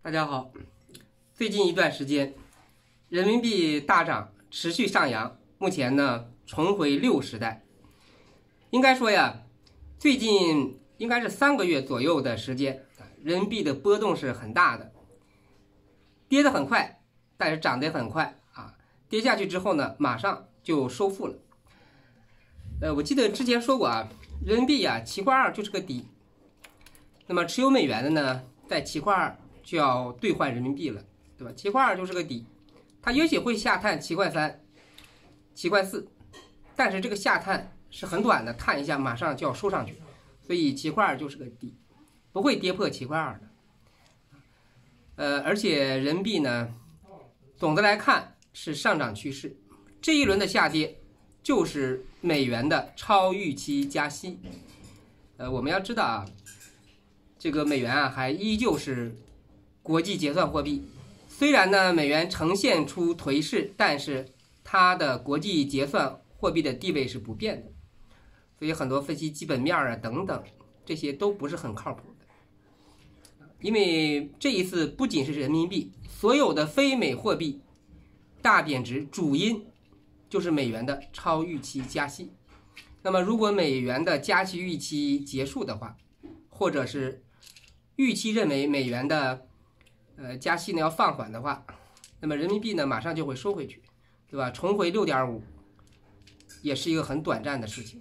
大家好，最近一段时间，人民币大涨，持续上扬，目前呢重回6时代。应该说呀，最近应该是3个月左右的时间，人民币的波动是很大的，跌得很快，但是涨得也很快啊。跌下去之后呢，马上就收复了。我记得之前说过啊，人民币啊，期货2就是个底。那么持有美元的呢，在期货2就要兑换人民币了，对吧？期货2就是个底，它也许会下探期货3、期货4，但是这个下探是很短的，探一下马上就要收上去，所以期货2就是个底，不会跌破期货2的。而且人民币呢，总的来看是上涨趋势，这一轮的下跌就是美元的超预期加息。我们要知道啊，这个美元啊还依旧是国际结算货币，虽然呢美元呈现出颓势，但是它的国际结算货币的地位是不变的，所以很多分析基本面啊等等，这些都不是很靠谱的。因为这一次不仅是人民币，所有的非美货币大贬值，主因就是美元的超预期加息。那么如果美元的加息预期结束的话，或者是预期认为美元的加息呢要放缓的话，那么人民币呢马上就会收回去，对吧？重回6.5也是一个很短暂的事情，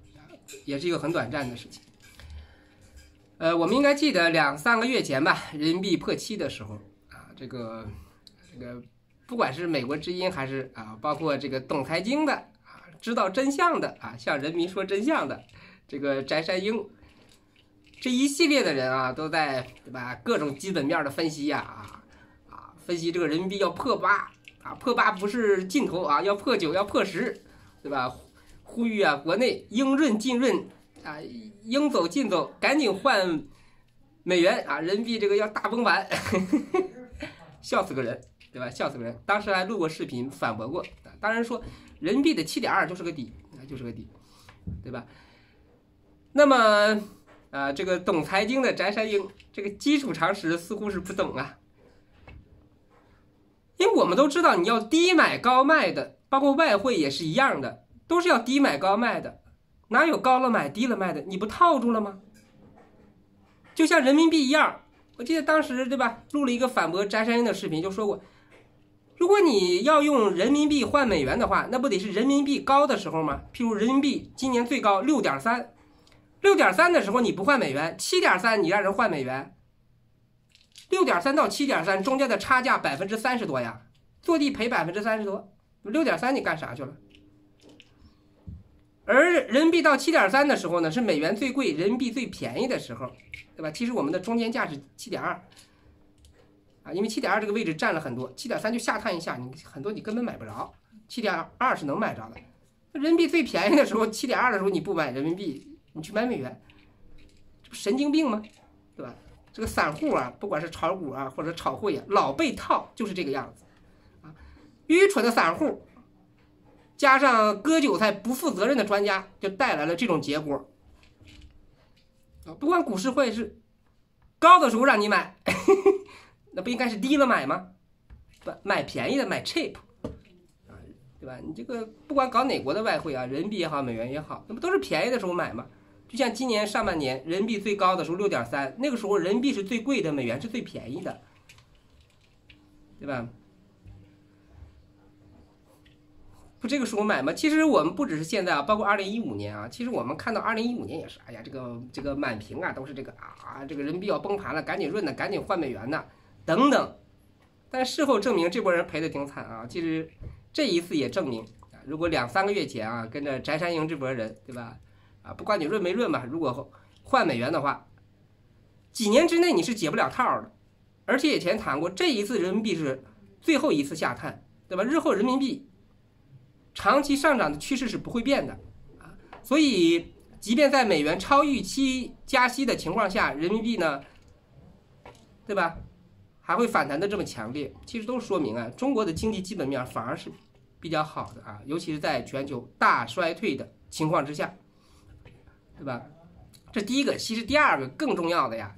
我们应该记得2-3个月前吧，人民币破7的时候啊，这个不管是美国之音还是包括这个懂财经的啊，知道真相的啊，向人民说真相的这个翟山鹰，这一系列的人啊，都在对吧各种基本面的分析分析这个人民币要破8啊，破8不是尽头啊，要破9，要破10，对吧？呼吁啊，国内应润尽润啊，应走尽走，赶紧换美元啊，人民币这个要大崩盘，笑死个人，对吧？笑死个人。当时还录过视频反驳过，当然说人民币的7.2就是个底，对吧？那么这个懂财经的翟山鹰，这个基础常识似乎是不懂啊。因为我们都知道，你要低买高卖的，包括外汇也是一样的，都是要低买高卖的，哪有高了买低了卖的？你不套住了吗？就像人民币一样，我记得当时对吧，录了一个反驳翟山鹰的视频，就说过，如果你要用人民币换美元的话，那不得是人民币高的时候吗？譬如人民币今年最高6.3的时候你不换美元，7.3你让人换美元，6.3到7.3中间的差价30%多呀，坐地赔30%多，6.3你干啥去了？而人民币到7.3的时候呢，是美元最贵，人民币最便宜的时候，对吧？其实我们的中间价是7.2啊，因为7.2这个位置占了很多，7.3就下探一下，你很多你根本买不着，7.2是能买着的。人民币最便宜的时候，7.2的时候你不买人民币，你去买美元，这不神经病吗？对吧？这个散户啊，不管是炒股啊或者炒汇啊，老被套，就是这个样子啊。愚蠢的散户加上割韭菜不负责任的专家，就带来了这种结果啊。不管股市汇市高的时候让你买，那不应该是低了买吗？不，买便宜的买 cheap 啊，对吧？你这个不管搞哪国的外汇啊，人民币也好，美元也好，那不都是便宜的时候买吗？就像今年上半年人民币最高的时候6.3，那个时候人民币是最贵的，美元是最便宜的，对吧？不这个时候买吗？其实我们不只是现在啊，包括2015年啊，其实我们看到2015年也是，哎呀，这个满屏啊都是这个这个人民币要崩盘了，赶紧润的，赶紧换美元呢，等等。但事后证明这波人赔的挺惨啊。其实这一次也证明，如果2-3个月前啊跟着翟山鹰这波人，对吧？不管你润没润吧，如果换美元的话，几年之内你是解不了套的。而且以前谈过，这一次人民币是最后一次下探，对吧？日后人民币长期上涨的趋势是不会变的啊。所以即便在美元超预期加息的情况下，人民币呢，对吧，还会反弹的这么强烈，其实都说明啊，中国的经济基本面反而是比较好的啊，尤其是在全球大衰退的情况之下，对吧？这第一个。其实第二个更重要的呀，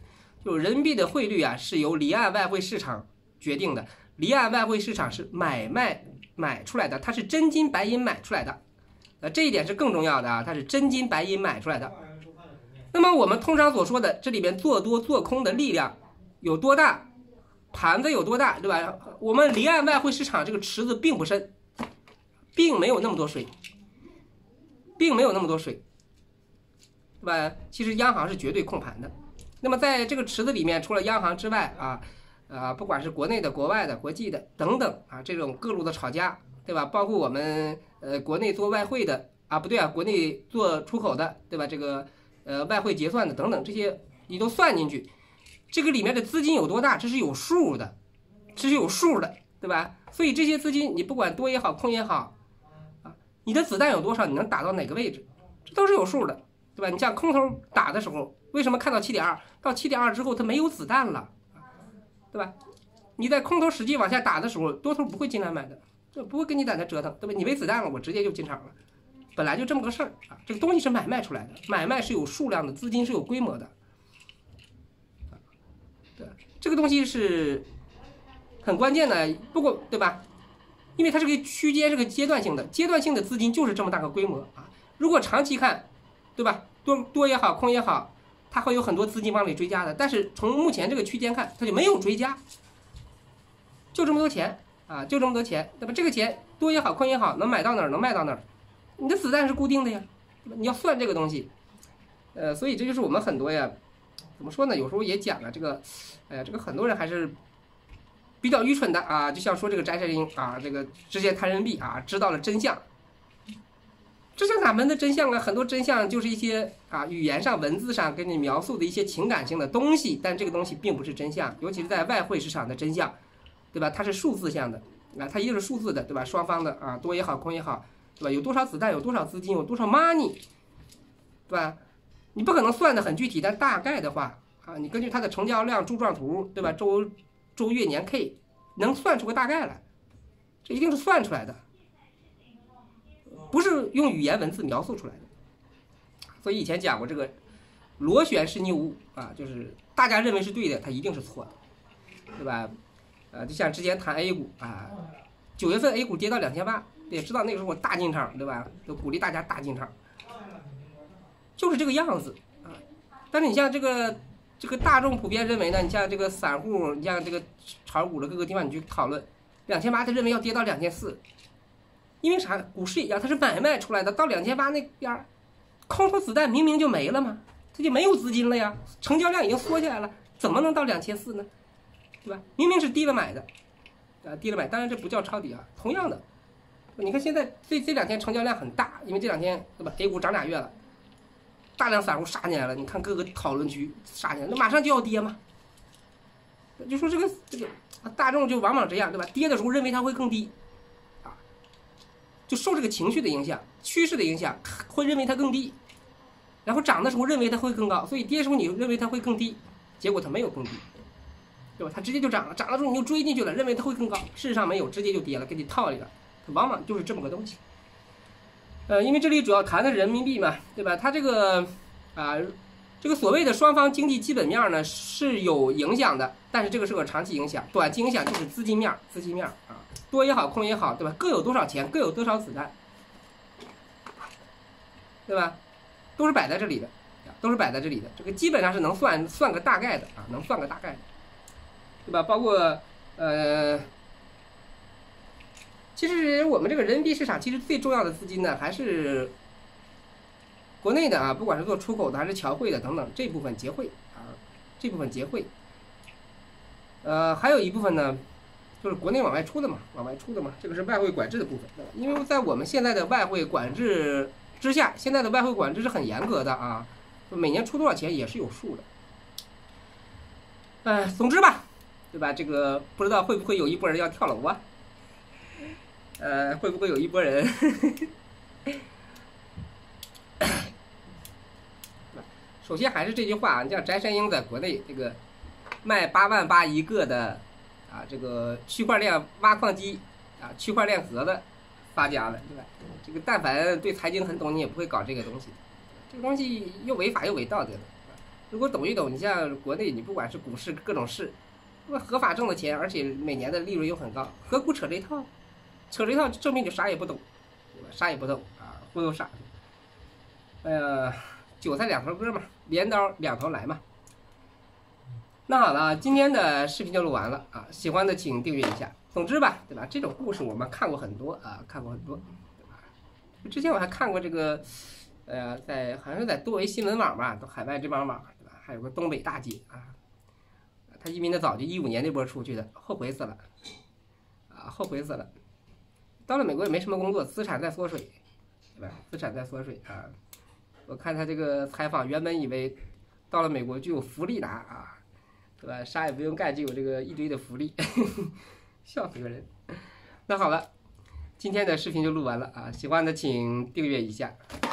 就是人民币的汇率啊是由离岸外汇市场决定的，离岸外汇市场是买出来的，它是真金白银买出来的，这一点是更重要的啊，它是真金白银买出来的。那么我们通常所说的这里边做多做空的力量有多大，盘子有多大，对吧？我们离岸外汇市场这个池子并不深，并没有那么多水，并没有那么多水，对吧？其实央行是绝对控盘的。那么在这个池子里面，除了央行之外不管是国内的、国外的、国际的等等啊，这种各路的炒家，对吧？包括我们国内做外汇的不对啊，国内做出口的，对吧？这个外汇结算的等等，这些你都算进去，这个里面的资金有多大，这是有数的，这是有数的，对吧？所以这些资金你不管多也好，空也好你的子弹有多少，你能打到哪个位置，这都是有数的，对吧？你像空头打的时候，为什么看到 7.2， 到 7.2 之后它没有子弹了，对吧？你在空头使劲往下打的时候，多头不会进来买的，就不会跟你在那折腾，对吧？你没子弹了，我直接就进场了，本来就这么个事儿啊。这个东西是买卖出来的，买卖是有数量的，资金是有规模的，对，这个东西是很关键的。不过，对吧？因为它是个区间，是个阶段性的，阶段性的资金就是这么大个规模啊。如果长期看，对吧？多也好，空也好，它会有很多资金往里追加的。但是从目前这个区间看，它就没有追加，就这么多钱啊，就这么多钱，对吧？这个钱多也好，空也好，能买到哪儿能卖到哪儿，你的子弹是固定的呀，你要算这个东西，所以这就是我们很多呀，怎么说呢？有时候也讲了这个，这个很多人还是比较愚蠢的啊，就像说这个翟山鹰啊，这个直接谈人民币啊，知道了真相。这是哪门的真相啊？很多真相就是一些语言上、文字上给你描述的一些情感性的东西，但这个东西并不是真相，尤其是在外汇市场的真相，对吧？它是数字项的它一定是数字的，对吧？双方的多也好，空也好，对吧？有多少子弹，有多少资金，有多少 money， 对吧？你不可能算得很具体，但大概的话你根据它的成交量、柱状图，对吧？周月年 K 能算出个大概来，这一定是算出来的。不是用语言文字描述出来的，所以以前讲过这个螺旋式谬误就是大家认为是对的，它一定是错的，对吧？就像之前谈 A 股9月份 A 股跌到2800，也知道那个时候我大进场，对吧？都鼓励大家大进场，就是这个样子但是你像这个大众普遍认为呢，你像这个散户，你像这个炒股的各个地方，你去讨论2800，他认为要跌到2400。因为啥？股市一样，它是买卖出来的，到2800那边，空头子弹明明就没了嘛，它就没有资金了呀，成交量已经缩下来了，怎么能到2400呢？对吧？明明是低了买的，低了买，当然这不叫抄底同样的，你看现在这2天成交量很大，因为这2天对吧 ？A 股涨2月了，大量散户杀进来了，你看各个讨论区杀进来，那马上就要跌嘛。就说这个大众就往往这样，对吧？跌的时候认为它会更低。就受这个情绪的影响、趋势的影响，会认为它更低，然后涨的时候认为它会更高，所以跌的时候你认为它会更低，结果它没有更低，对吧？它直接就涨了，涨了之后你就追进去了，认为它会更高，事实上没有，直接就跌了，给你套里了，它往往就是这么个东西。因为这里主要谈的是人民币嘛，对吧？它这个这个所谓的双方经济基本面呢是有影响的，但是这个是个长期影响，短期影响就是资金面多也好，空也好，对吧？各有多少钱，各有多少子弹，对吧？都是摆在这里的，都是摆在这里的。这个基本上是能算个大概的能算个大概的，对吧？包括其实我们这个人民币市场，其实最重要的资金呢，还是国内的不管是做出口的还是侨汇的等等这部分结汇这部分结汇，还有一部分呢。就是国内往外出的嘛，这个是外汇管制的部分，对吧？因为在我们现在的外汇管制之下，现在的外汇管制是很严格的每年出多少钱也是有数的。总之吧，对吧？这个不知道会不会有一波人要跳楼会不会有一波人首先还是这句话，你像翟山鹰在国内这个卖88000一个的。这个区块链挖矿机区块链盒子发家了，对吧？这个但凡对财经很懂，你也不会搞这个东西，这个东西又违法又伪道德的， 如果抖一抖，你像国内，你不管是股市各种市，那合法挣的钱，而且每年的利润又很高，何苦扯这一套？扯这一套证明你啥也不懂，对吧？啥也不懂啊，忽悠傻子。韭菜两头割嘛，镰刀两头来嘛。那好了，今天的视频就录完了啊，喜欢的请订阅一下。总之吧，对吧？这种故事我们看过很多啊，看过很多，对吧？之前我还看过这个。好像是在多维新闻网吧，海外这帮网，对吧？还有个东北大姐啊，她移民的早，就15年那波出去的，后悔死了，啊，后悔死了。到了美国也没什么工作，资产在缩水，对吧？资产在缩水啊。我看她这个采访，原本以为到了美国就有福利拿啊，对吧？啥也不用干就有这个一堆的福利，笑死个人。那好了，今天的视频就录完了啊，喜欢的请订阅一下。